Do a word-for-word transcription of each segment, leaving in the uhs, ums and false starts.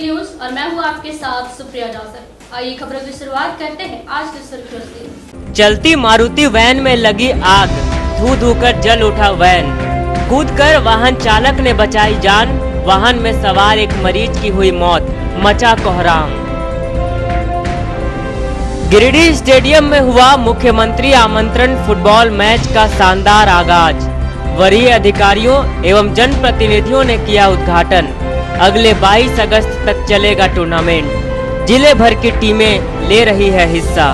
News और मैं हूँ आपके साथ सुप्रिया जासर। आइए खबरों की शुरुआत करते हैं आज की सुर्खियों से। चलती मारुति वैन में लगी आग, धू धू कर जल उठा वैन, कूदकर वाहन चालक ने बचाई जान, वाहन में सवार एक मरीज की हुई मौत, मचा कोहराम। गिरिडीह स्टेडियम में हुआ मुख्यमंत्री आमंत्रण फुटबॉल मैच का शानदार आगाज, वरीय अधिकारियों एवं जनप्रतिनिधियों ने किया उद्घाटन। अगले बाईस अगस्त तक चलेगा टूर्नामेंट, जिले भर की टीमें ले रही है हिस्सा।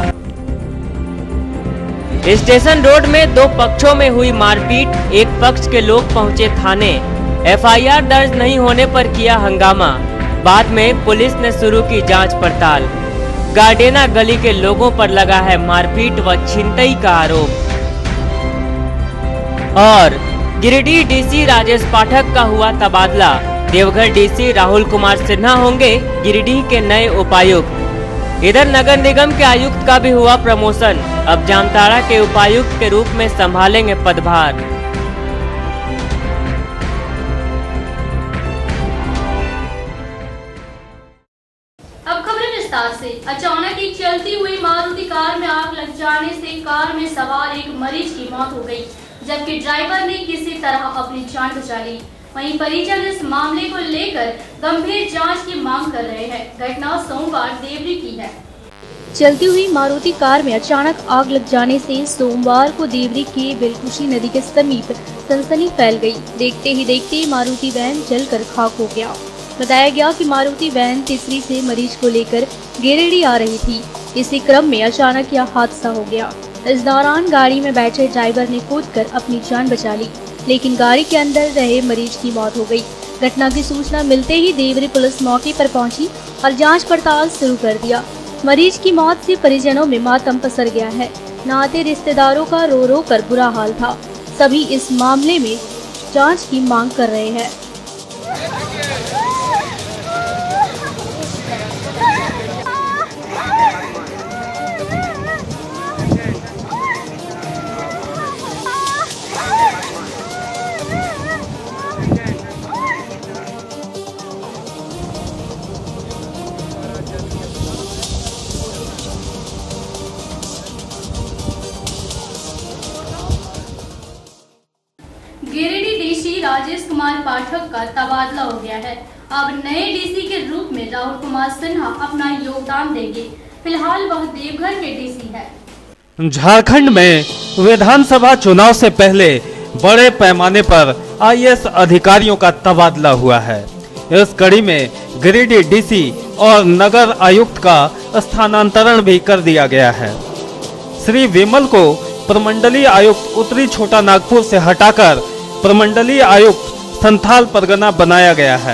स्टेशन रोड में दो पक्षों में हुई मारपीट, एक पक्ष के लोग पहुंचे थाने, एफ आई आर दर्ज नहीं होने पर किया हंगामा, बाद में पुलिस ने शुरू की जांच पड़ताल। गार्डेना गली के लोगों पर लगा है मारपीट व छिनतई का आरोप। और गिरिडीह डी सी राजेश पाठक का हुआ तबादला, देवघर डी सी राहुल कुमार सिन्हा होंगे गिरिडीह के नए उपायुक्त। इधर नगर निगम के आयुक्त का भी हुआ प्रमोशन, अब जामताड़ा के उपायुक्त के रूप में संभालेंगे पदभार। अब खबरें विस्तार से। अचानक एक चलती हुई मारुति कार में आग लग जाने से कार में सवार एक मरीज की मौत हो गई, जबकि ड्राइवर ने किसी तरह अपनी जान बचा ली। वहीं परिजन इस मामले को लेकर गंभीर जांच की मांग कर रहे हैं। घटना सोमवार देवरी की है। चलती हुई मारुति कार में अचानक आग लग जाने से सोमवार को देवरी के बेलकुशी नदी के समीप सनसनी फैल गई। देखते ही देखते मारुति वैन जलकर खाक हो गया। बताया गया कि मारुति वैन तीसरी से मरीज को लेकर गिरिडीह आ रही थी। इसी क्रम में अचानक यह हादसा हो गया। इस दौरान गाड़ी में बैठे ड्राइवर ने कूदकर अपनी जान बचा ली, लेकिन गाड़ी के अंदर रहे मरीज की मौत हो गई। घटना की सूचना मिलते ही देवरी पुलिस मौके पर पहुंची और जांच पड़ताल शुरू कर दिया। मरीज की मौत से परिजनों में मातम पसर गया है। नाते रिश्तेदारों का रो रो कर बुरा हाल था। सभी इस मामले में जांच की मांग कर रहे हैं। गिरिडीह डीसी राजेश कुमार पाठक का तबादला हो गया है। अब नए डीसी के रूप में राहुल कुमार सिन्हा अपना योगदान देंगे। फिलहाल वह देवघर के डीसी है। झारखंड में विधानसभा चुनाव से पहले बड़े पैमाने पर आई ए एस अधिकारियों का तबादला हुआ है। इस कड़ी में गिरिडीह डीसी और नगर आयुक्त का स्थानांतरण भी कर दिया गया है। श्री विमल को प्रमंडलीय आयुक्त उत्तरी छोटा नागपुर से हटाकर प्रमंडलीय आयुक्त संथाल परगना बनाया गया है।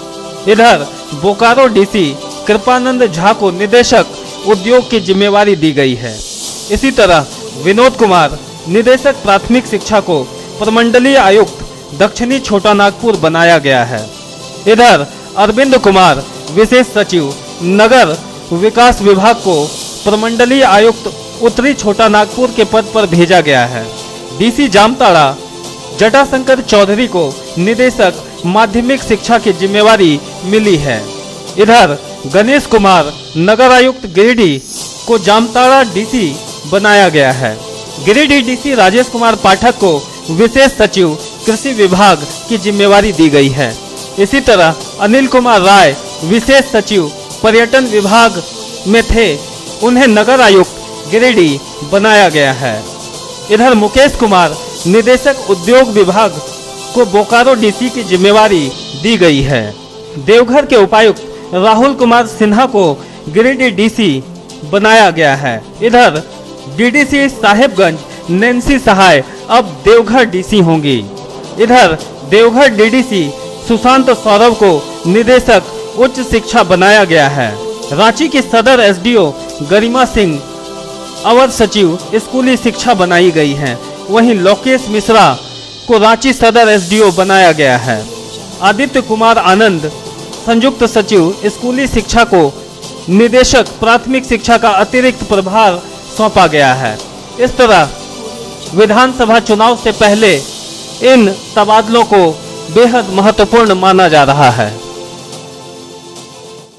इधर बोकारो डीसी कृपानंद झा को निदेशक उद्योग की जिम्मेवारी दी गई है। इसी तरह विनोद कुमार निदेशक प्राथमिक शिक्षा को प्रमंडलीय आयुक्त दक्षिणी छोटा नागपुर बनाया गया है। इधर अरविंद कुमार विशेष सचिव नगर विकास विभाग को प्रमंडलीय आयुक्त उत्तरी छोटा नागपुर के पद पर भेजा गया है। डीसी जामताड़ा जटाशंकर चौधरी को निदेशक माध्यमिक शिक्षा की जिम्मेवारी मिली है। इधर गणेश कुमार नगर आयुक्त गिरिडीह को जामताड़ा डीसी बनाया गया है। गिरिडीह डीसी राजेश कुमार पाठक को विशेष सचिव कृषि विभाग की जिम्मेवारी दी गई है। इसी तरह अनिल कुमार राय विशेष सचिव पर्यटन विभाग में थे, उन्हें नगर आयुक्त गिरिडीह बनाया गया है। इधर मुकेश कुमार निदेशक उद्योग विभाग को बोकारो डीसी की जिम्मेवारी दी गई है। देवघर के उपायुक्त राहुल कुमार सिन्हा को गिरिडीह डीसी बनाया गया है। इधर डीडीसी साहेबगंज नैन्सी सहाय अब देवघर डीसी होंगी। इधर देवघर डीडीसी सुशांत सौरभ को निदेशक उच्च शिक्षा बनाया गया है। रांची की सदर एसडीओ गरिमा सिंह अवर सचिव स्कूली शिक्षा बनाई गई है। वहीं लोकेश मिश्रा को रांची सदर एसडीओ बनाया गया है। आदित्य कुमार आनंद संयुक्त सचिव स्कूली शिक्षा को निदेशक प्राथमिक शिक्षा का अतिरिक्त प्रभार सौंपा गया है। इस तरह विधानसभा चुनाव से पहले इन तबादलों को बेहद महत्वपूर्ण माना जा रहा है।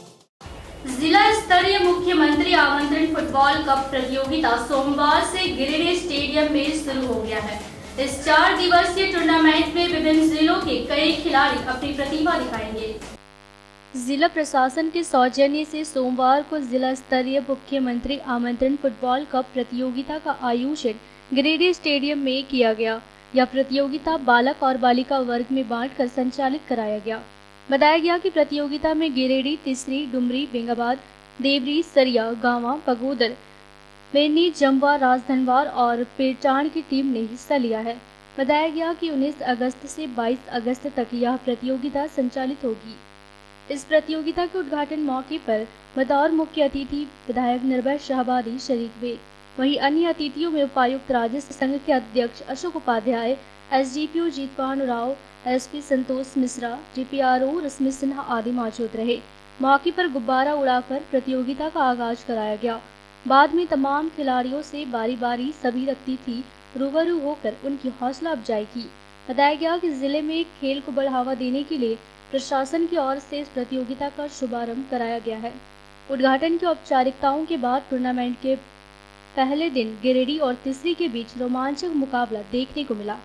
स्तरीय मुख्यमंत्री आमंत्रण फुटबॉल कप प्रतियोगिता सोमवार से गिरिडीह स्टेडियम में शुरू हो गया है। इस चार दिवसीय टूर्नामेंट में विभिन्न जिलों के कई खिलाड़ी अपनी प्रतिभा दिखाएंगे। जिला प्रशासन के सौजन्य से सोमवार को जिला स्तरीय मुख्यमंत्री आमंत्रण फुटबॉल कप प्रतियोगिता का आयोजन गिरिडीह स्टेडियम में किया गया। यह प्रतियोगिता बालक और बालिका वर्ग में बांटकर संचालित कराया गया। बताया गया कि प्रतियोगिता में गिरिडीह, तिसरी, डुमरी, बेंगाबाद, देवरी, सरिया, गांवा, बगोदर, बेनी, जमवा, राजधनवार और पेटान की टीम ने हिस्सा लिया है। बताया गया कि उन्नीस अगस्त से बाईस अगस्त तक यह प्रतियोगिता संचालित होगी। इस प्रतियोगिता के उद्घाटन मौके पर बतौर मुख्य अतिथि विधायक निर्भय शाहबादी शरीक हुए। वहीं अन्य अतिथियों में उपायुक्त राजस्व संघ के अध्यक्ष Ashok Upadhyay, SDPO Jeetwan Rao, SP Santosh Mishra, DPRO Rashmi Sinha आदि मौजूद रहे। मौके पर गुब्बारा उड़ाकर प्रतियोगिता का आगाज कराया गया। बाद में तमाम खिलाड़ियों से बारी बारी सभी अतिथि रूबरू होकर उनकी हौसला अफजाई की। बताया गया कि जिले में खेल को बढ़ावा देने के लिए प्रशासन की ओर से इस प्रतियोगिता का शुभारंभ कराया गया है। उद्घाटन की औपचारिकताओं के बाद टूर्नामेंट के पहले दिन गिरिडीह और तिसरी के बीच रोमांचक मुकाबला देखने को मिला।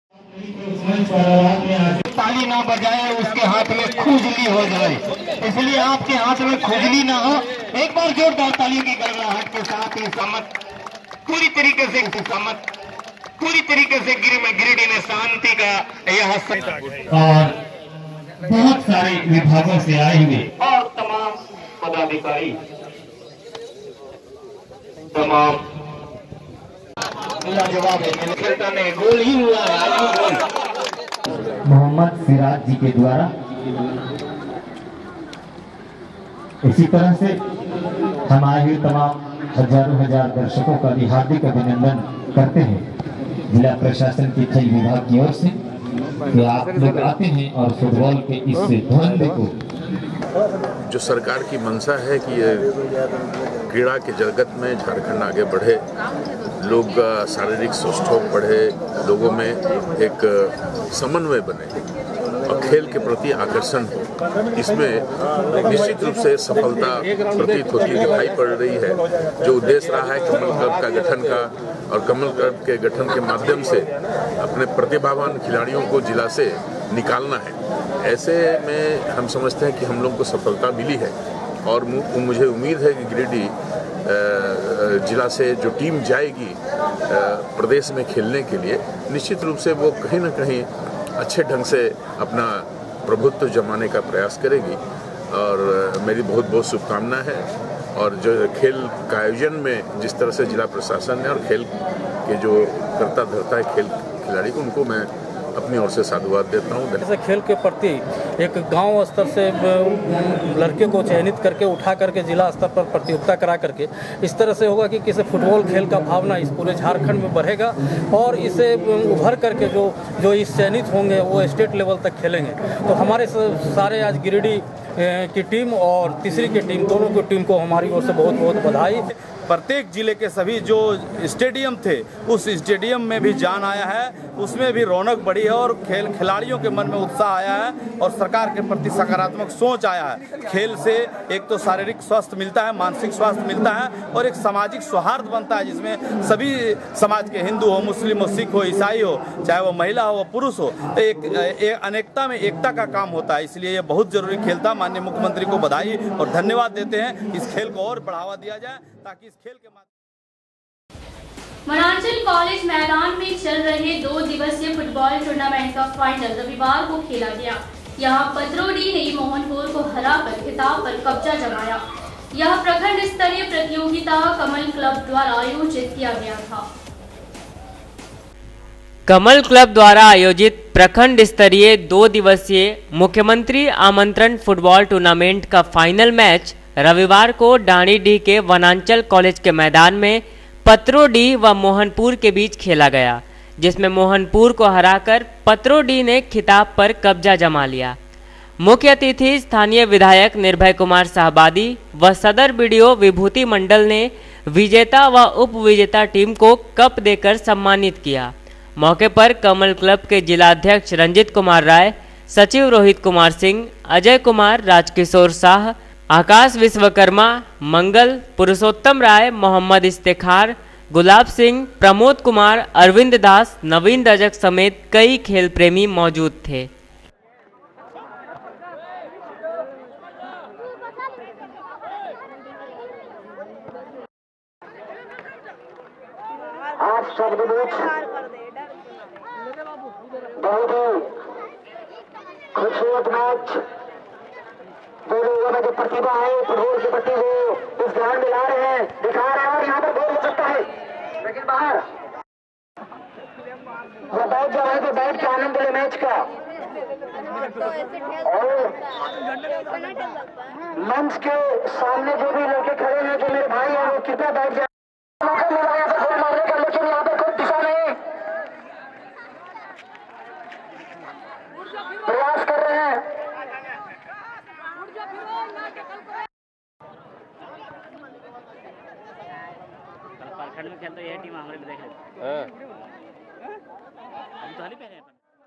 ताली ना बजाए उसके हाथ में खुजली हो जाए, इसलिए आपके हाथ में खुजली ना हो। एक बार जोरदार ताली की गड़गड़ाहट के साथ ही सम्मत पूरी तरीके से सम्मत पूरी तरीके से गिरिडीह में शांति का यह और बहुत सारे विभागों से आए हुए और तमाम पदाधिकारी तमाम जवाब है गोल ही हुआ है। मोहम्मद सिराज जी के द्वारा इसी तरह से हम आए हुए तमाम हजारों हजार दर्शकों का भी हार्दिक अभिनंदन करते हैं जिला प्रशासन के खेल विभाग की ओर से कि आप लोग आते हैं और फुटबॉल के इस धुंध को। जो सरकार की मंशा है कि ये क्रीड़ा के जगत में झारखंड आगे बढ़े, लोग शारीरिक स्वस्थ हो बढ़े, लोगों में एक समन्वय बने और खेल के प्रति आकर्षण हो, इसमें निश्चित रूप से सफलता प्रतीत होती दिखाई पड़ रही है। जो उद्देश्य रहा है कमल क्लब का गठन का और कमल क्लब के गठन के माध्यम से अपने प्रतिभावान खिलाड़ियों को जिला से निकालना है, ऐसे में हम समझते हैं कि हम लोग को सफलता मिली है। और मुझे उम्मीद है कि गिरिडीह जिला से जो टीम जाएगी प्रदेश में खेलने के लिए, निश्चित रूप से वो कहीं ना कहीं अच्छे ढंग से अपना प्रभुत्व जमाने का प्रयास करेगी और मेरी बहुत बहुत शुभकामना है। और जो खेल का आयोजन में जिस तरह से जिला प्रशासन ने और खेल के जो करता धरता है खेल खिलाड़ी को, उनको मैं अपनी ओर से साधुवाद देता हूँ। जैसे खेल के प्रति एक गांव स्तर से लड़के को चयनित करके उठा करके जिला स्तर पर प्रतियोगिता करा करके इस तरह से होगा कि किसी फुटबॉल खेल का भावना इस पूरे झारखंड में बढ़ेगा और इसे उभर करके जो जो इस चयनित होंगे वो स्टेट लेवल तक खेलेंगे। तो हमारे सारे आज गिरिडीह की टीम और तिसरी की टीम, दोनों की टीम को हमारी ओर से बहुत बहुत बधाई। प्रत्येक जिले के सभी जो स्टेडियम थे उस स्टेडियम में भी जान आया है, उसमें भी रौनक बढ़ी है और खेल खिलाड़ियों के मन में उत्साह आया है और सरकार के प्रति सकारात्मक सोच आया है। खेल से एक तो शारीरिक स्वास्थ्य मिलता है, मानसिक स्वास्थ्य मिलता है और एक सामाजिक सौहार्द बनता है जिसमें सभी समाज के हिंदू हो, मुस्लिम हो, सिख हो, ईसाई हो, चाहे वो महिला हो, वो पुरुष हो, तो एक, एक अनेकता में एकता का काम होता है। इसलिए ये बहुत जरूरी खेल था। माननीय मुख्यमंत्री को बधाई और धन्यवाद देते हैं। इस खेल को और बढ़ावा दिया जाए ताकि इस खेल के माध्यम वनांचल कॉलेज मैदान में चल रहे दो दिवसीय फुटबॉल टूर्नामेंट का फाइनल रविवार को खेला गया। यहां पत्रोडी ने मोहनपुर को हराकर खिताब पर कब्जा जमाया। यह प्रखंड स्तरीय प्रतियोगिता कमल क्लब द्वारा आयोजित किया गया था। कमल क्लब द्वारा आयोजित प्रखंड स्तरीय दो दिवसीय मुख्यमंत्री आमंत्रण फुटबॉल टूर्नामेंट का फाइनल मैच रविवार को डाणीडीह के वनांचल कॉलेज के मैदान में पत्रोडीह व मोहनपुर के बीच खेला गया, जिसमें मोहनपुर को हराकर पत्रोडीह ने खिताब पर कब्जा जमा लिया। मुख्य अतिथि स्थानीय विधायक निर्भय कुमार शाहबादी व सदर बीडीओ विभूति मंडल ने विजेता व उप विजेता टीम को कप देकर सम्मानित किया। मौके पर कमल क्लब के जिलाध्यक्ष रंजित कुमार राय, सचिव रोहित कुमार सिंह, अजय कुमार, राजकिशोर शाह, आकाश विश्वकर्मा, मंगल, पुरुषोत्तम राय, मोहम्मद इस्तेखार, गुलाब सिंह, प्रमोद कुमार, अरविंद दास, नवीन रजक समेत कई खेल प्रेमी मौजूद थे। आज शब्द बहुत ही खूबसूरत मैच, दो लोगों में जो प्रतिभा है फुटबॉल के प्रति वो इस ग्राउंड में ला रहे हैं, दिखा रहे हैं और यहाँ पर गोल हो सकता है, लेकिन बाहर वो बैठ जा रहे थे, बैठ के आनंद ले मैच का। और मंच के सामने जो भी लड़के खड़े हैं, जो मेरे भाई हैं, वो कृपया बैठ जाए। मौका मिला यहाँ पे गोल मारने का, लेकिन यहाँ पे कोई दिशा नहीं, प्रयास कर रहे हैं। खंड में खेलता यह टीम हमारे में देख ले। हम तो हाली पहले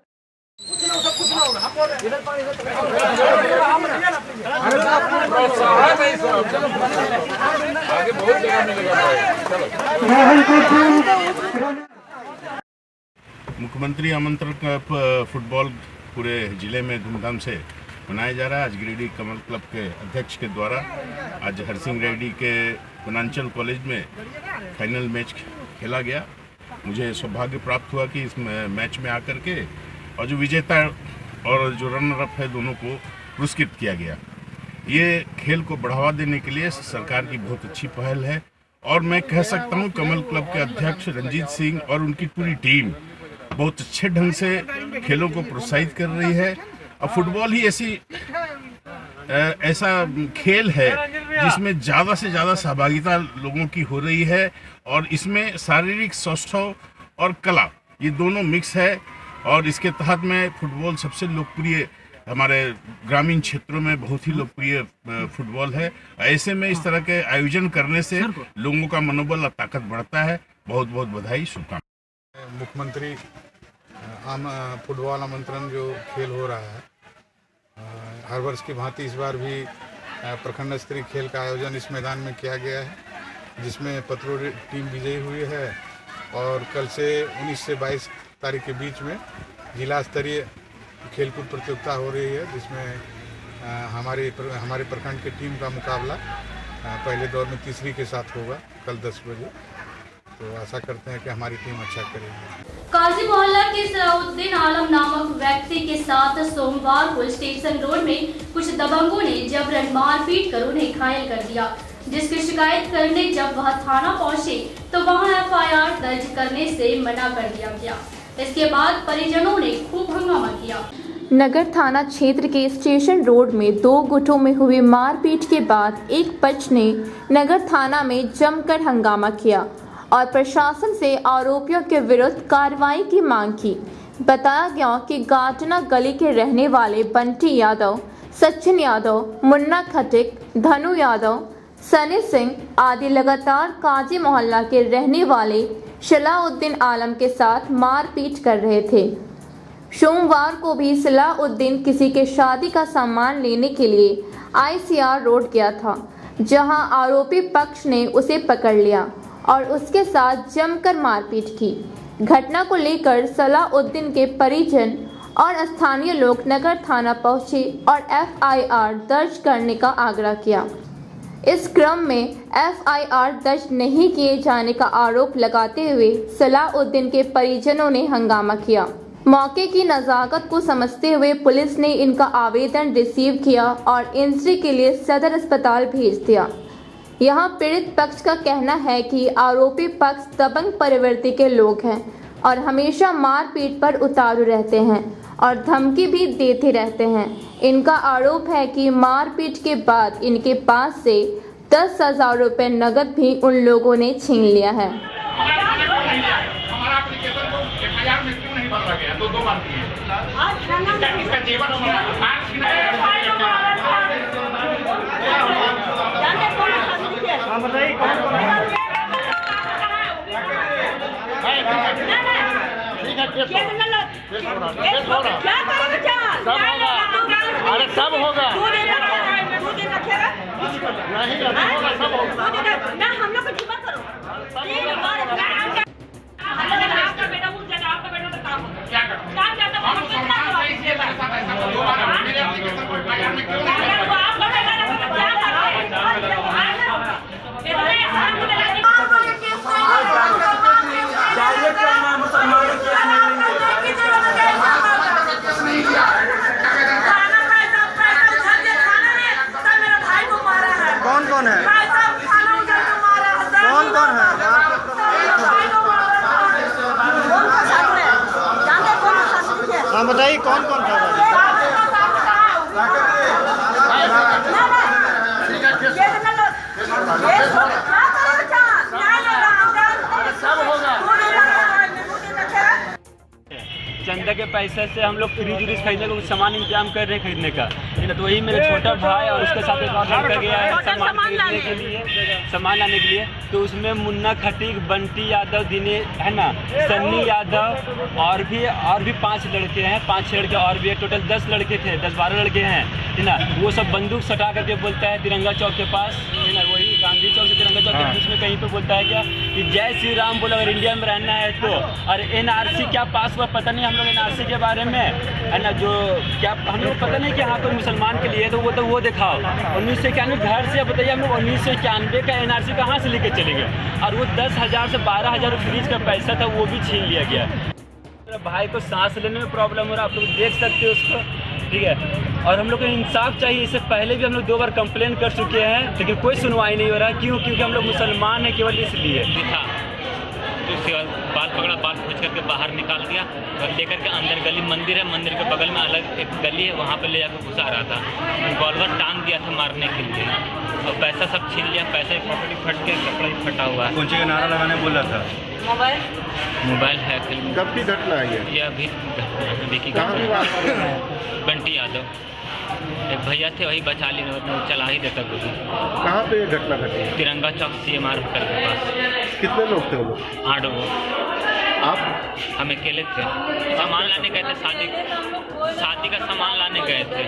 मुख्यमंत्री आमंत्रण का फुटबॉल पूरे जिले में धूमधाम से मनाया जा रहा है। आज गिरिडीह कमल क्लब के अध्यक्ष के द्वारा आज हरसिंह रेड्डी के वनांचल कॉलेज में फाइनल मैच खेला गया। मुझे सौभाग्य प्राप्त हुआ कि इस मैच में आकर के और जो विजेता और जो रनर अप है दोनों को पुरस्कृत किया गया। ये खेल को बढ़ावा देने के लिए सरकार की बहुत अच्छी पहल है और मैं कह सकता हूँ कमल क्लब के अध्यक्ष रंजीत सिंह और उनकी पूरी टीम बहुत अच्छे ढंग से खेलों को प्रोत्साहित कर रही है। और फुटबॉल ही ऐसी ऐसा खेल है जिसमें ज़्यादा से ज़्यादा सहभागिता लोगों की हो रही है और इसमें शारीरिक स्वास्थ्य और कला ये दोनों मिक्स है और इसके तहत में फुटबॉल सबसे लोकप्रिय हमारे ग्रामीण क्षेत्रों में बहुत ही लोकप्रिय फुटबॉल है। ऐसे में इस तरह के आयोजन करने से लोगों का मनोबल और ताकत बढ़ता है। बहुत बहुत बधाई, शुभकामनाएं। मुख्यमंत्री आम फुटबॉल आमंत्रण जो खेल हो रहा है, हर वर्ष की भांति इस बार भी प्रखंड स्तरीय खेल का आयोजन इस मैदान में किया गया है, जिसमें पतरोड़ टीम विजयी हुई है और कल से उन्नीस से बाईस तारीख के बीच में जिला स्तरीय खेलकूद प्रतियोगिता हो रही है, जिसमें हमारे हमारे प्रखंड की टीम का मुकाबला पहले दौर में तीसरी के साथ होगा कल दस बजे। तो आशा करते हैं कि हमारी टीम अच्छा करेगी। काजी मोहल्ला के सलाउद्दीन आलम नामक व्यक्ति के साथ सोमवार को स्टेशन रोड में कुछ दबंगों ने जबरन मारपीट कर उन्हें घायल कर दिया, जिसकी शिकायत करने जब वह थाना पहुंचे तो वहां एफ आई आर दर्ज करने से मना कर दिया गया। इसके बाद परिजनों ने खूब हंगामा किया। नगर थाना क्षेत्र के स्टेशन रोड में दो गुटों में हुई मारपीट के बाद एक पक्ष ने नगर थाना में जमकर हंगामा किया और प्रशासन से आरोपियों के विरुद्ध कार्रवाई की मांग की। बताया गया कि गाटना गली के रहने वाले बंटी यादव, सचिन यादव, मुन्ना खटिक, धनु यादव, सनी सिंह आदि लगातार काजी मोहल्ला के रहने वाले सलाउद्दीन आलम के साथ मारपीट कर रहे थे। सोमवार को भी सलाउद्दीन किसी के शादी का सामान लेने के लिए आई सी आर रोड गया था, जहां आरोपी पक्ष ने उसे पकड़ लिया और उसके साथ जमकर मारपीट की। घटना को लेकर सलाउद्दीन के परिजन और स्थानीय लोग नगर थाना पहुंचे और एफ आई आर दर्ज करने का आग्रह किया। इस क्रम में एफ आई आर दर्ज नहीं किए जाने का आरोप लगाते हुए सलाउद्दीन के परिजनों ने हंगामा किया। मौके की नज़ाकत को समझते हुए पुलिस ने इनका आवेदन रिसीव किया और इंजरी के लिए सदर अस्पताल भेज दिया। यहाँ पीड़ित पक्ष का कहना है कि आरोपी पक्ष दबंग प्रवृत्ति के लोग हैं और हमेशा मारपीट पर उतारू रहते हैं और धमकी भी देते रहते हैं। इनका आरोप है कि मारपीट के बाद इनके पास से दस हजार रुपये नकद भी उन लोगों ने छीन लिया है। अरे सब होगा। हम लोग को जिम्मा करो। आपका बेटा उस जगह आपका बेटा तो काम क्या करो काम क्या तो हम कितना करो इसलिए पैसा पैसा दो बार मेरे अपने के कोई बाजार में क्यों नहीं है आप लोग क्या करते हैं मुसलमानों कौन कौन है कौन कौन है हाँ बताइए कौन कौन था चंदा के पैसे से हम लोग फ्रिज व्रिज खरीदने का कुछ सामान इंतजाम कर रहे हैं खरीदने का, तो वही मेरा छोटा भाई और उसके साथ एक और लड़का गया है सामान खरीदने के लिए, सामान लाने के लिए। तो उसमें मुन्ना खटीक, बंटी यादव, दिनेश है ना, सन्नी यादव और भी और भी पांच लड़के हैं, पांच छह लड़के और भी है, टोटल दस लड़के थे, दस बारह लड़के हैं है ना। वो सब बंदूक सटा करके बोलता है तिरंगा चौक के पास है ना, वही गांधी चौक से तिरंगा चौक के बीच में कहीं पे बोलता है क्या कि जय श्री राम बोला, अगर इंडिया में रहना है तो। और एनआरसी क्या पास हुआ पता नहीं हम लोग एनआरसी के बारे में है ना, जो क्या हम लोग पता नहीं कि हाँ कोई मुसलमान के लिए तो वो तो वो दिखाओ। उन्नीस सौ इक्यानवे घर से बताइए हम लोग उन्नीस सौ इक्यानवे का एनआरसी कहाँ से लेके चले गए, और वो दस हज़ार से बारह हज़ार फ्रीज का पैसा था वो भी छीन लिया गया। मेरा भाई को सांस लेने में प्रॉब्लम हो रहा है, आप लोग देख सकते हो उसको, ठीक है। और हम लोग को इंसाफ चाहिए, इससे पहले भी हम लोग दो बार कंप्लेन कर चुके हैं लेकिन कोई सुनवाई नहीं हो रहा है। क्यों? क्योंकि हम लोग मुसलमान हैं केवल इसलिए। था तो उसके बाद बाल पकड़ा, बाल खींच करके बाहर निकाल दिया और लेकर के अंदर गली मंदिर है, मंदिर के बगल में अलग एक गली है, वहाँ पे ले जाकर घुसा रहा था, रिवॉल्वर टांग दिया था मारने के लिए और पैसा सब छीन लिया, पैसे पॉकेट फट के कपड़ा ही फटा हुआ है। कौन सी का नारा लगाने बोल रहा था? मोबाइल मोबाइल है। कब की घटना है ये? ये अभी देखिए बंटी यादव एक भैया थे, वही बचा ली, चला ही देता कुछ। कहाँ पे ये घटना घटी? Tiranga Chowk C M R hotel के पास। कितने लोग थे वो लोग? आठ वो। आप? हम अकेले थे, सामान लाने गए थे, शादी शादी का सामान लाने गए थे।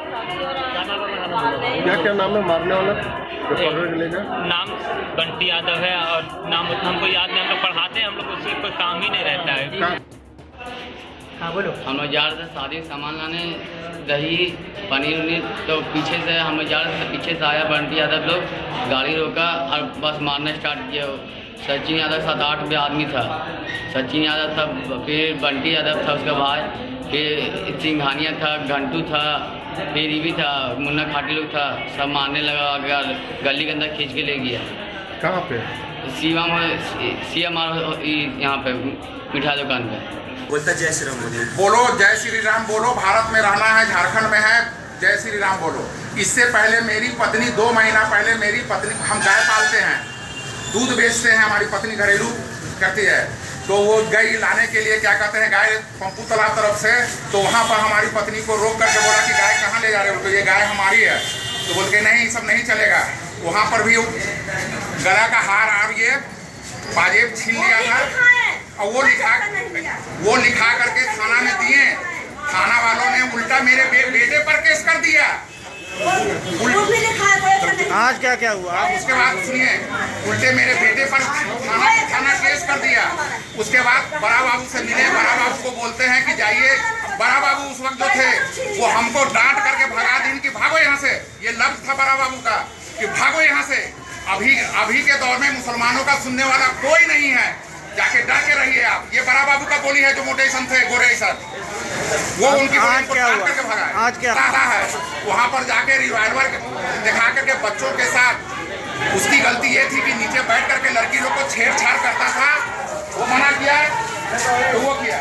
क्या क्या नाम है मारने वाला? नाम बंटी यादव है और नाम उतना हमको याद नहीं, हम लोग पढ़ाते हैं, हम लोग उससे कोई काम ही नहीं रहता है। हाँ बोलो। हम लोग जा रहे थे शादी सामान लाने, दही पनीर उनीर, तो पीछे से हम लोग जा रहे थे, पीछे से आया बंटी यादव लोग, गाड़ी रोका और बस मारना स्टार्ट किया। सचिन यादव के साथ आठ भी आदमी था, सचिन यादव था, फिर बंटी यादव था उसका भाई, फिर सिंघानिया था, घंटू था, फिर ये भी था मुन्ना खाटी लोग था, सब मारने लगा, गली के अंदर खींच के ले गया। कहाँ पे? सीमा में सी एम आर यहाँ पे मिठाई दुकान पे। बोलता जय श्री राम बोलिए। बोलो जय श्री राम बोलो, भारत में रहना है, झारखंड में है, जय श्री राम बोलो। इससे पहले मेरी पत्नी, दो महीना पहले मेरी पत्नी, हम गाय पालते हैं, दूध बेचते हैं, हमारी पत्नी घरेलू करती है, तो वो गाय लाने के लिए क्या कहते हैं, गाय पंपू तालाब तरफ से, तो वहाँ पर हमारी पत्नी को रोक करके बोला कि गाय कहाँ ले जा रहे हो, तो ये गाय हमारी है, तो बोल के नहीं सब नहीं चलेगा। वहाँ पर भी गला का हार और ये पाजेब छीन लिया था और वो लिखा वो लिखा करके थाना में दिए, थाना वालों ने उल्टा मेरे बे, बेटे पर केस कर दिया। आज क्या क्या हुआ? उसके बाद सुनिए, उल्टे मेरे बेटे पर थाना थाना केस कर दिया। उसके बाद बड़ा बाबू से मिले, बड़ा बाबू को बोलते हैं कि जाइए, बड़ा बाबू उस वक्त जो थे वो हमको डांट करके भगा दिन कि भागो यहाँ से, ये लफ्ज था बड़ा बाबू का कि भागो यहाँ से। अभी अभी के दौर में मुसलमानों का सुनने वाला कोई नहीं है, जाके डर के रहिए आप। ये बड़ा बाबू का गोली है जो मोटे सन थे, गोरे सन, वो उनकी आज क्या हुआ? करके भगा है। आज क्या है? वहाँ पर जाके रिवाल्वर दिखा करके बच्चों के साथ, उसकी गलती ये थी कि नीचे बैठ करके लड़की लोग को छेड़छाड़ करता था, वो मना किया तो वो किया।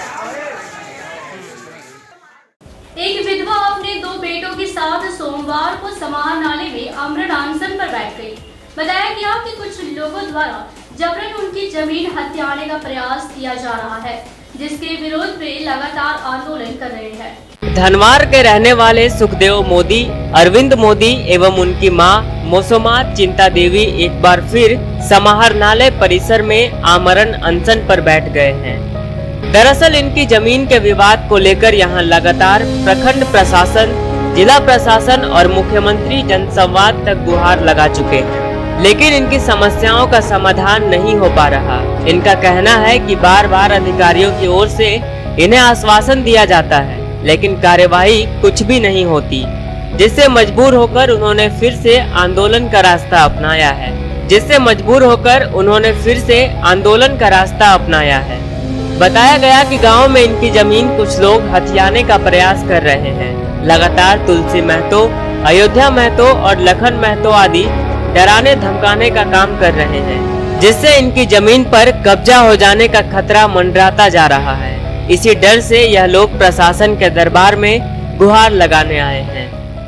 एक विधवा अपने दो बेटों के साथ सोमवार को समाहर नाले में अमरण अनशन पर बैठ गई। बताया गया कि कुछ लोगों द्वारा जबरन उनकी जमीन हथियाने का प्रयास किया जा रहा है, जिसके विरोध में लगातार आंदोलन कर रहे हैं। धनवार के रहने वाले सुखदेव मोदी, अरविंद मोदी एवं उनकी मां मोसोमात चिंता देवी एक बार फिर समाहरणालय परिसर में आमरण अनशन पर बैठ गए हैं। दरअसल इनकी जमीन के विवाद को लेकर यहां लगातार प्रखंड प्रशासन जिला प्रशासन और मुख्यमंत्री जनसंवाद तक गुहार लगा चुके हैं, लेकिन इनकी समस्याओं का समाधान नहीं हो पा रहा। इनका कहना है कि बार बार अधिकारियों की ओर से इन्हें आश्वासन दिया जाता है, लेकिन कार्यवाही कुछ भी नहीं होती, जिससे मजबूर होकर उन्होंने फिर से आंदोलन का रास्ता अपनाया है जिससे मजबूर होकर उन्होंने फिर से आंदोलन का रास्ता अपनाया है। बताया गया कि गांव में इनकी जमीन कुछ लोग हथियाने का प्रयास कर रहे हैं। लगातार तुलसी महतो, अयोध्या महतो और लखन महतो आदि डराने धमकाने का काम कर रहे हैं, जिससे इनकी जमीन पर कब्जा हो जाने का खतरा मंडराता जा रहा है। इसी डर से यह लोग प्रशासन के दरबार में गुहार लगाने आए हैं।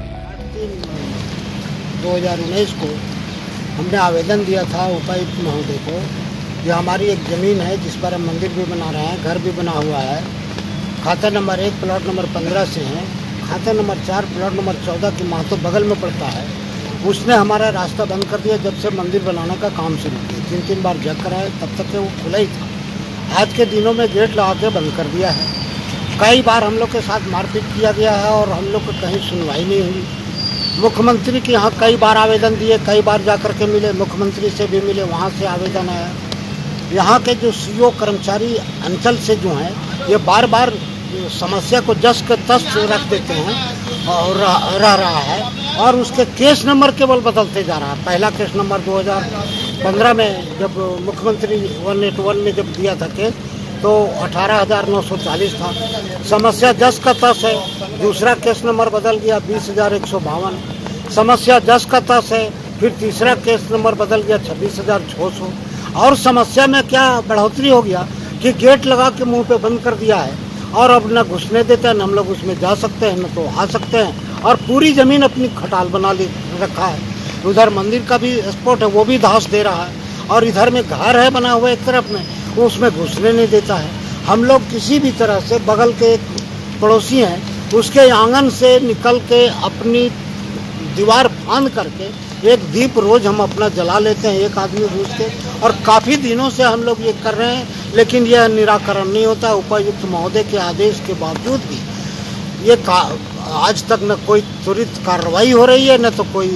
दो हज़ार उन्नीस को हमने आवेदन दिया था उपायुक्त महोदय को, जो हमारी एक ज़मीन है जिस पर हम मंदिर भी बना रहे हैं, घर भी बना हुआ है। खाता नंबर एक प्लॉट नंबर पंद्रह से हैं, खाता नंबर चार प्लॉट नंबर चौदह की महतो बगल में पड़ता है। उसने हमारा रास्ता बंद कर दिया जब से मंदिर बनाने का काम शुरू किया। तीन तीन बार जग कराए, तब तक वो खुला ही था। आज के दिनों में गेट लगा के बंद कर दिया है। कई बार हम लोग के साथ मारपीट किया गया है और हम लोग को कहीं सुनवाई नहीं हुई। मुख्यमंत्री के यहाँ कई बार आवेदन दिए, कई बार जाकर के मिले, मुख्यमंत्री से भी मिले, वहाँ से आवेदन आया। यहाँ के जो सीओ कर्मचारी अंचल से जो हैं, ये बार बार समस्या को जस के तस रख देते हैं और रह, रह रहा है और उसके केस नंबर केवल बदलते जा रहा है। पहला केस नंबर दो हज़ार पंद्रह में जब मुख्यमंत्री वन एट वन में जब दिया था केस, तो अठारह हज़ार नौ सौ चालीस था। समस्या जस का तस है। दूसरा केस नंबर बदल गया बीस हज़ार एक सौ बावन, समस्या जस का तस है। फिर तीसरा केस नंबर बदल गया छब्बीस हज़ार छः सौ। और समस्या में क्या बढ़ोतरी हो गया कि गेट लगा के मुंह पे बंद कर दिया है और अब न घुसने देते हैं, न हम लोग उसमें जा सकते हैं, न तो आ सकते हैं। और पूरी ज़मीन अपनी खटाल बना ले रखा है। उधर मंदिर का भी स्पॉट है, वो भी धस दे रहा है। और इधर में घर है बना हुआ एक तरफ में, वो उसमें घुसने नहीं देता है। हम लोग किसी भी तरह से बगल के एक पड़ोसी हैं, उसके आंगन से निकल के अपनी दीवार फांद करके एक दीप रोज हम अपना जला लेते हैं, एक आदमी घुस के। और काफ़ी दिनों से हम लोग ये कर रहे हैं, लेकिन यह निराकरण नहीं होता। उपायुक्त महोदय के आदेश के बावजूद भी ये आज तक न कोई त्वरित कार्रवाई हो रही है, न तो कोई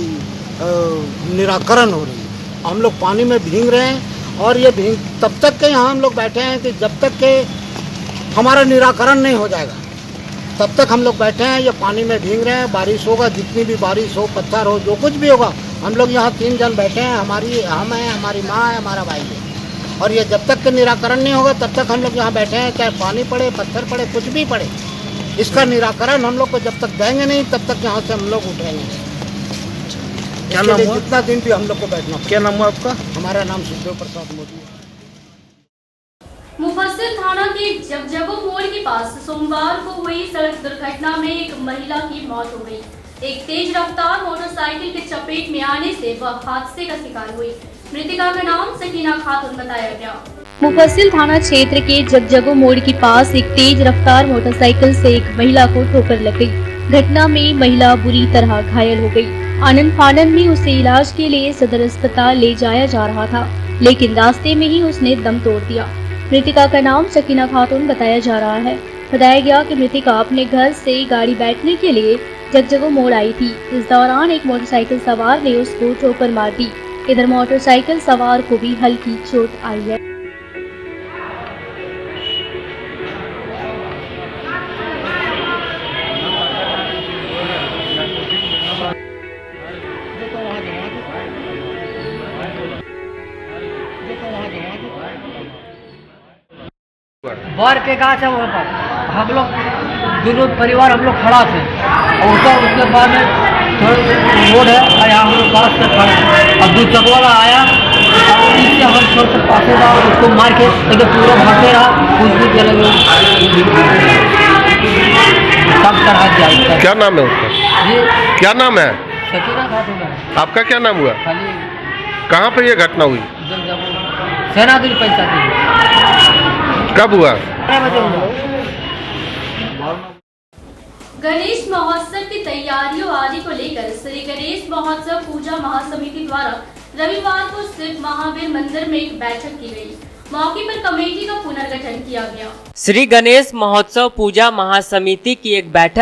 निराकरण हो रही है। हम लोग पानी में भीग रहे हैं और ये भीग तब तक के यहाँ हम लोग बैठे हैं कि जब तक के हमारा निराकरण नहीं हो जाएगा, तब तक हम लोग बैठे हैं। ये पानी में भीग रहे हैं। बारिश होगा, जितनी भी बारिश हो, पत्थर हो, जो कुछ भी होगा, हम लोग यहाँ तीन जन बैठे हैं। हमारी हम हैं, हमारी माँ है, हमारा भाई है। और ये जब तक के निराकरण नहीं होगा तब तक हम लोग यहाँ बैठे हैं, चाहे पानी पड़े, पत्थर पड़े, कुछ भी पड़े। इसका निराकरण हम लोग को जब तक देंगे नहीं, तब तक यहाँ से हम लोग उठेंगे। क्या नाम हुआ? जितना दिन भी हम लोग को बैठना। क्या नाम हुआ आपका? हमारा नाम सुखदेव प्रसाद मोदी। मुफस्सिल थाना के जगजगो मोड़ के पास सोमवार को हुई सड़क दुर्घटना में एक महिला की मौत हो गई। एक तेज रफ्तार मोटरसाइकिल के चपेट में आने से वह हादसे का शिकार हुई। मृतका का नाम सकीना खातून बताया गया। मुफस्सिल थाना क्षेत्र के जगजगो मोड़ के पास एक तेज रफ्तार मोटरसाइकिल से एक महिला को ठोकर लग गई। घटना में महिला बुरी तरह घायल हो गई। आनंद फानन में उसे इलाज के लिए सदर अस्पताल ले जाया जा रहा था, लेकिन रास्ते में ही उसने दम तोड़ दिया। मृतिका का नाम सकीना खातून बताया जा रहा है। बताया गया कि मृतिका अपने घर से गाड़ी बैठने के लिए जगजगो मोड़ आई थी। इस दौरान एक मोटरसाइकिल सवार ने उसको ठोकर मार दी। इधर मोटरसाइकिल सवार को भी हल्की चोट आई है। बार के गाछ है वहाँ पर हम लोग दोनों परिवार हम लोग खड़ा थे और उसका उसके बाद रोड है और यहाँ हम लोग पास से खड़े। अब दो चक वाला आया और इससे हम छोड़ से पासे था, उसको मार के लेकिन पूरा भागते रहा, कुछ भी चले गए। सब तरह जाए। क्या नाम है उसका? जी क्या नाम है? सकीना खातून है। आपका क्या नाम हुआ? खाली कहाँ पर ये घटना हुई? सेनादिल पंचायत। कब हुआ? गणेश महोत्सव की तैयारियों आदि को लेकर श्री गणेश महोत्सव पूजा महासमिति द्वारा रविवार को शिव महावीर मंदिर में एक बैठक की गई। मौके पर कमेटी का पुनर्गठन किया गया। श्री गणेश महोत्सव पूजा महासमिति की एक बैठक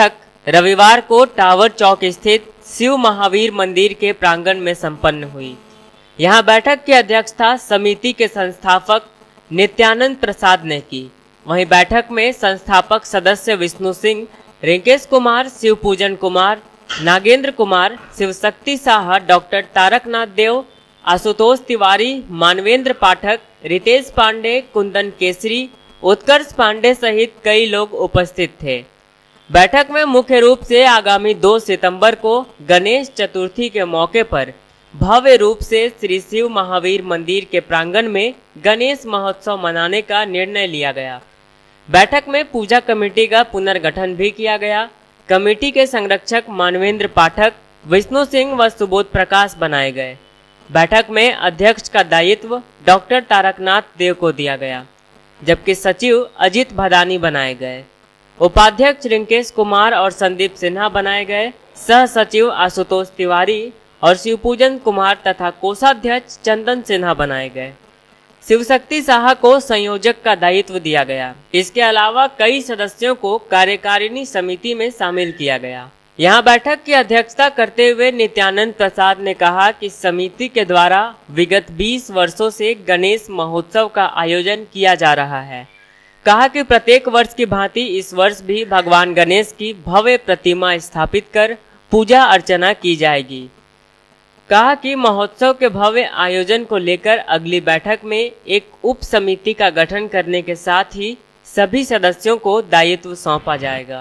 रविवार को टावर चौक स्थित शिव महावीर मंदिर के प्रांगण में संपन्न हुई। यहां बैठक की अध्यक्षता समिति के संस्थापक नित्यानंद प्रसाद ने की। वहीं बैठक में संस्थापक सदस्य विष्णु सिंह, रिंकेश कुमार, शिव पूजन कुमार, नागेंद्र कुमार, शिवशक्ति साहा, डॉक्टर तारकनाथ देव, आशुतोष तिवारी, मानवेंद्र पाठक, रितेश पांडे, कुंदन केसरी, उत्कर्ष पांडे सहित कई लोग उपस्थित थे। बैठक में मुख्य रूप से आगामी दो सितंबर को गणेश चतुर्थी के मौके पर भव्य रूप से श्री शिव महावीर मंदिर के प्रांगण में गणेश महोत्सव मनाने का निर्णय लिया गया। बैठक में पूजा कमेटी का पुनर्गठन भी किया गया। कमेटी के संरक्षक मानवेंद्र पाठक, विष्णु सिंह व सुबोध प्रकाश बनाए गए। बैठक में अध्यक्ष का दायित्व डॉक्टर तारकनाथ देव को दिया गया, जबकि सचिव अजित भदानी बनाए गए। उपाध्यक्ष रिंकेश कुमार और संदीप सिन्हा बनाए गए। सह सचिव आशुतोष तिवारी और शिवपूजन कुमार तथा कोषाध्यक्ष चंदन सिन्हा बनाए गए। शिवशक्ति साहा को संयोजक का दायित्व दिया गया। इसके अलावा कई सदस्यों को कार्यकारिणी समिति में शामिल किया गया। यहां बैठक की अध्यक्षता करते हुए नित्यानंद प्रसाद ने कहा कि समिति के द्वारा विगत बीस वर्षों से गणेश महोत्सव का आयोजन किया जा रहा है। कहा कि प्रत्येक वर्ष की भांति इस वर्ष भी भगवान गणेश की भव्य प्रतिमा स्थापित कर पूजा अर्चना की जाएगी। कहा कि महोत्सव के भव्य आयोजन को लेकर अगली बैठक में एक उप समिति का गठन करने के साथ ही सभी सदस्यों को दायित्व सौंपा जाएगा।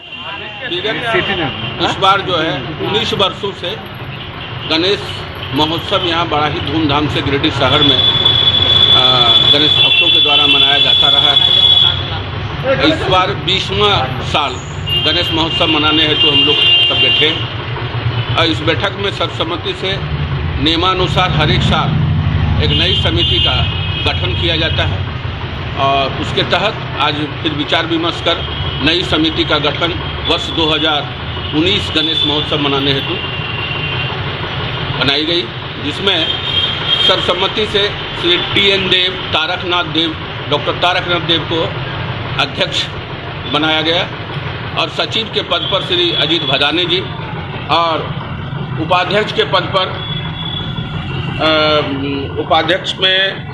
इस बार जो है उन्नीस वर्षों से गणेश महोत्सव यहाँ बड़ा ही धूमधाम से गिरिडीह शहर में गणेश भक्तों के द्वारा मनाया जाता रहा है। इस बार बीसवां साल गणेश महोत्सव मनाने हेतु तो हम लोग सब बैठे हैं और इस बैठक में सर्वसम्मति से नियमानुसार हर एक साल एक नई समिति का गठन किया जाता है और उसके तहत आज फिर विचार विमर्श कर नई समिति का गठन वर्ष दो हज़ार उन्नीस गणेश महोत्सव मनाने हेतु बनाई गई, जिसमें सर्वसम्मति से Shri T N Dev, Taraknath Dev, doctor Taraknath Dev को अध्यक्ष बनाया गया और सचिव के पद पर श्री अजित भदानी जी और उपाध्यक्ष के पद पर उपाध्यक्ष में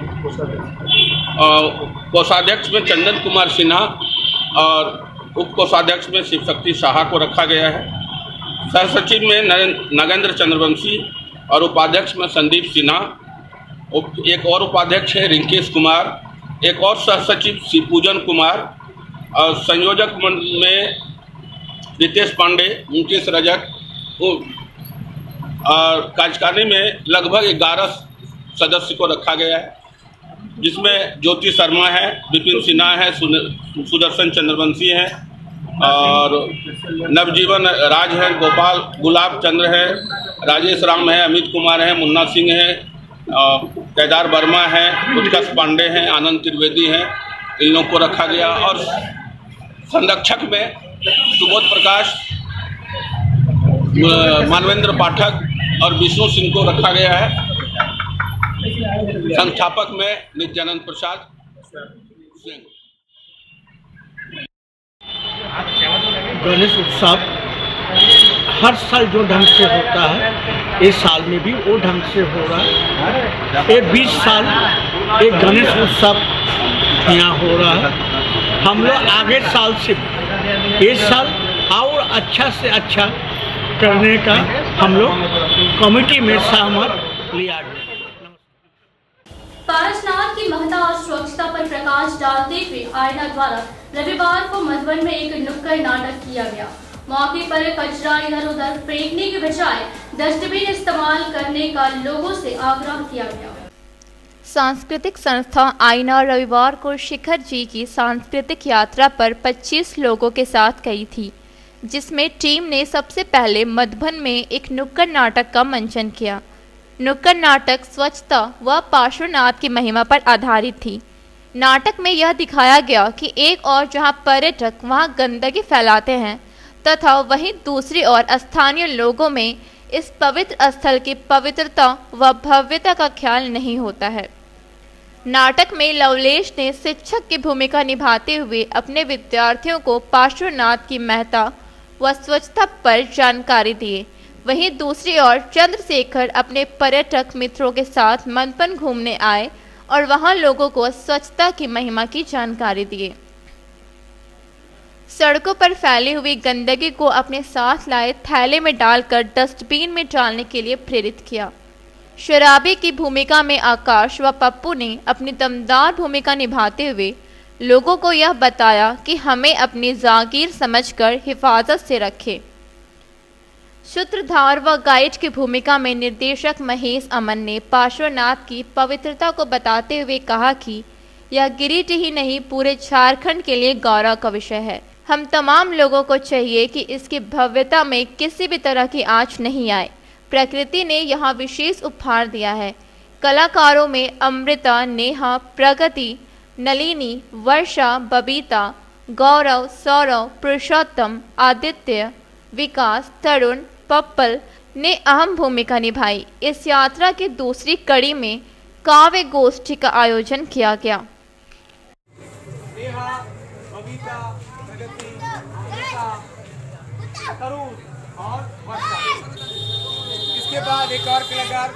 कोषाध्यक्ष में चंदन कुमार सिन्हा और उप कोषाध्यक्ष में शिवशक्ति साहा को रखा गया है। सह सचिव में नागेंद्र चंद्रवंशी और उपाध्यक्ष में संदीप सिन्हा, एक और उपाध्यक्ष है रिंकेश कुमार, एक और सह सचिव शिवपूजन कुमार और संयोजक में रितेश पांडे, मुकेश रजक और कार्यकारिणी में लगभग ग्यारह सदस्य को रखा गया है, जिसमें ज्योति शर्मा है, विपिन सिन्हा है, सुदर्शन चंद्रवंशी हैं और नवजीवन राज है, गोपाल गुलाब चंद्र है, राजेश राम है, अमित कुमार है, मुन्ना सिंह है, केदार वर्मा है, उत्कर्ष पांडे हैं, आनंद त्रिवेदी हैं, इन लोगों को रखा गया और संरक्षक में सुबोध प्रकाश, मानवेंद्र पाठक और विष्णु सिंह को रखा गया है। संस्थापक में नित्यानंद प्रसाद सिंह। गणेश उत्सव हर साल जो ढंग से होता है इस साल में भी वो ढंग से हो रहा है। ये बीस साल एक गणेश उत्सव यहाँ हो रहा है। हम लोग आगे साल से इस साल और अच्छा से अच्छा करने का हम लोग कमेटी में सहमत लिया गया। पारसनाथ की महत्ता और स्वच्छता पर प्रकाश डालते हुए आईना द्वारा रविवार को मधुबन में एक नुक्कड़ नाटक किया गया। मौके पर कचरा इधर उधर फेंकने के बजाय डस्टबिन इस्तेमाल करने का लोगों से आग्रह किया गया। सांस्कृतिक संस्था आईना रविवार को शिखर जी की सांस्कृतिक यात्रा पर पच्चीस लोगों के साथ गई थी, जिसमें टीम ने सबसे पहले मधुबन में एक नुक्कड़ नाटक का मंचन किया। नुक्कड़ नाटक स्वच्छता व पार्श्वनाथ की महिमा पर आधारित थी। नाटक में यह दिखाया गया कि एक ओर जहां पर्यटक वहां गंदगी फैलाते हैं तथा वहीं दूसरी ओर स्थानीय लोगों में इस पवित्र स्थल की पवित्रता व भव्यता का ख्याल नहीं होता है। नाटक में लवलेश ने शिक्षक की भूमिका निभाते हुए अपने विद्यार्थियों को पार्श्वनाथ की महत्ता व स्वच्छता पर जानकारी दिए। वहीं दूसरी ओर चंद्रशेखर अपने पर्यटक मित्रों के साथ मंथन घूमने आए और वहां लोगों को स्वच्छता की महिमा की जानकारी दिए। सड़कों पर फैली हुई गंदगी को अपने साथ लाए थैले में डालकर डस्टबिन में डालने के लिए प्रेरित किया। शराबी की भूमिका में आकाश व पप्पू ने अपनी दमदार भूमिका निभाते हुए लोगों को यह बताया कि हमें अपनी जागीर समझकर हिफाजत से रखें। सूत्रधार व गाइड की भूमिका में निर्देशक महेश अमन ने पार्श्वनाथ की पवित्रता को बताते हुए कहा कि यह गिरिडीह ही नहीं पूरे झारखंड के लिए गौरव का विषय है। हम तमाम लोगों को चाहिए कि इसकी भव्यता में किसी भी तरह की आंच नहीं आए। प्रकृति ने यहाँ विशेष उपहार दिया है। कलाकारों में अमृता, नेहा, प्रगति, नलिनी, वर्षा, बबीता, गौरव, सौरव, पुरुषोत्तम, आदित्य, विकास, तरुण, पप्पल ने अहम भूमिका निभाई। इस यात्रा की दूसरी कड़ी में काव्य गोष्ठी का आयोजन किया गया। नेहा, बबीता, प्रगति, वर्षा, तरुण और वर्षा। इसके बाद एक और कलाकार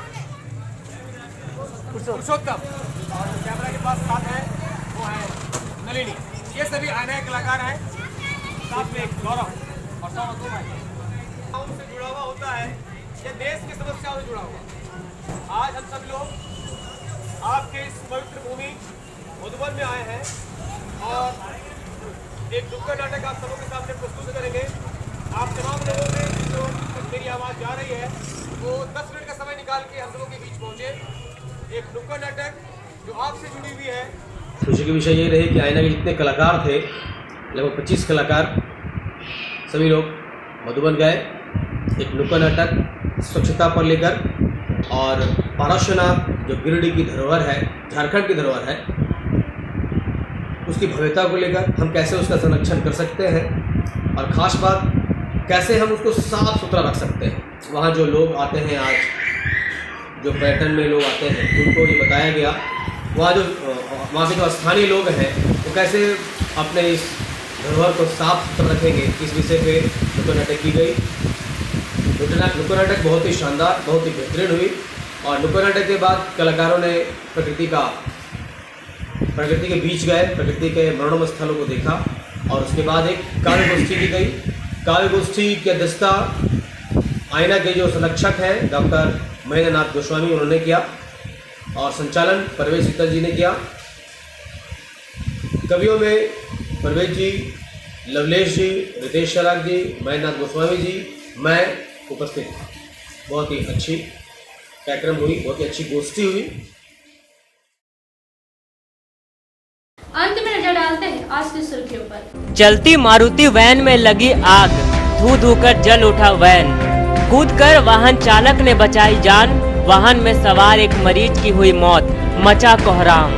पुरुषोत्तम और कैमरा के पास साथ है वो है नलिनी। ये सभी नए कलाकार हैं। साथ में गौरव और सौरभ दो भाई से जुड़ा हुआ होता है। ये देश की समस्याओं से जुड़ा हुआ। आज हम सब लोग आपके इस पवित्र भूमि मधुबन में आए हैं और एक नुक्कड़ नाटक आप सबों के सामने प्रस्तुत करेंगे। आप तमाम लोगों में जो मेरी आवाज़ जा रही है वो दस मिनट का समय निकाल के हम लोगों के बीच पहुंचे। एक नुक्कड़ नाटक जो आपसे जुड़ी हुई है। खुशी की विषय ये रही कि आईना के जितने कलाकार थे, लगभग पच्चीस कलाकार, सभी लोग मधुबन गए। एक नुक्कड़ नाटक स्वच्छता पर लेकर और पार्श्वनाथ जो गिरिडीह की धरोहर है, झारखंड की धरोहर है, उसकी भव्यता को लेकर हम कैसे उसका संरक्षण कर सकते हैं और ख़ास बात कैसे हम उसको साफ सुथरा रख सकते हैं। वहाँ जो लोग आते हैं, आज जो पर्यटन में लोग आते हैं, उनको ये बताया गया। वहाँ जो वहाँ के जो स्थानीय लोग हैं वो कैसे अपने इस धरोहर को साफ सुथरा रखेंगे, इस विषय पे नुक्कड़ नाटक की गई। नुक्कड़ नाटक बहुत ही शानदार, बहुत ही बेहतरीन हुई और नुक्कड़ नाटक के बाद कलाकारों ने प्रकृति का प्रकृति के बीच गए, प्रकृति के मनोरम स्थलों को देखा और उसके बाद एक काव्य गोष्ठी की गई। काव्य गोष्ठी की अध्यक्षता आईना के जो संरक्षक हैं डॉक्टर महेंद्र नाथ गोस्वामी उन्होंने किया और संचालन परवेश शीतल जी ने किया। कवियों में परवेश जी, लवलेश जी, रितेश शराग जी, महेंद्र नाथ गोस्वामी जी, मैं उपस्थित था। बहुत ही अच्छी कार्यक्रम हुई, बहुत ही अच्छी गोष्ठी हुई। अंत में नजर डालते हैं आज की सुर्खियों पर। चलती मारुति वैन में लगी आग, धू धू कर जल उठा वैन। कूदकर वाहन चालक ने बचाई जान, वाहन में सवार एक मरीज की हुई मौत, मचा कोहराम।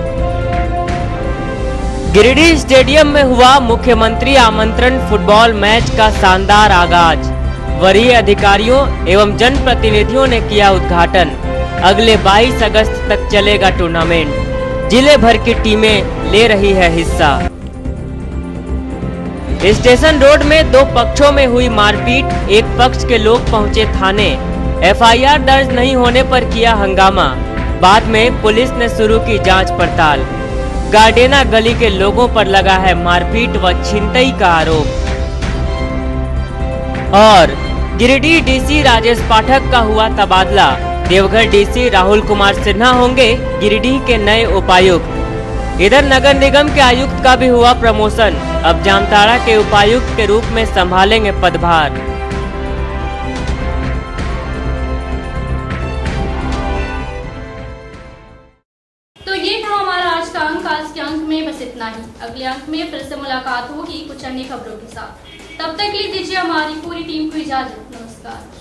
गिरिडीह स्टेडियम में हुआ मुख्यमंत्री आमंत्रण फुटबॉल मैच का शानदार आगाज। वरीय अधिकारियों एवं जनप्रतिनिधियों ने किया उद्घाटन। अगले बाईस अगस्त तक चलेगा टूर्नामेंट। जिले भर की टीमें ले रही है हिस्सा। स्टेशन रोड में दो पक्षों में हुई मारपीट, एक पक्ष के लोग पहुंचे थाने। एफ आई आर दर्ज नहीं होने पर किया हंगामा। बाद में पुलिस ने शुरू की जांच पड़ताल। गार्डेना गली के लोगों पर लगा है मारपीट व छिनतई का आरोप। और गिरिडीह डीसी राजेश पाठक का हुआ तबादला। देवघर डीसी राहुल कुमार सिन्हा होंगे गिरिडीह के नए उपायुक्त। इधर नगर निगम के आयुक्त का भी हुआ प्रमोशन। अब जामताड़ा के उपायुक्त के रूप में संभालेंगे पदभार। तो ये था हमारा आज का अंक। आज के अंक में बस इतना ही। अगले अंक में फिर से मुलाकात होगी कुछ अन्य खबरों के साथ। तब तक के लिए दीजिए हमारी पूरी टीम को इजाजत। नमस्कार।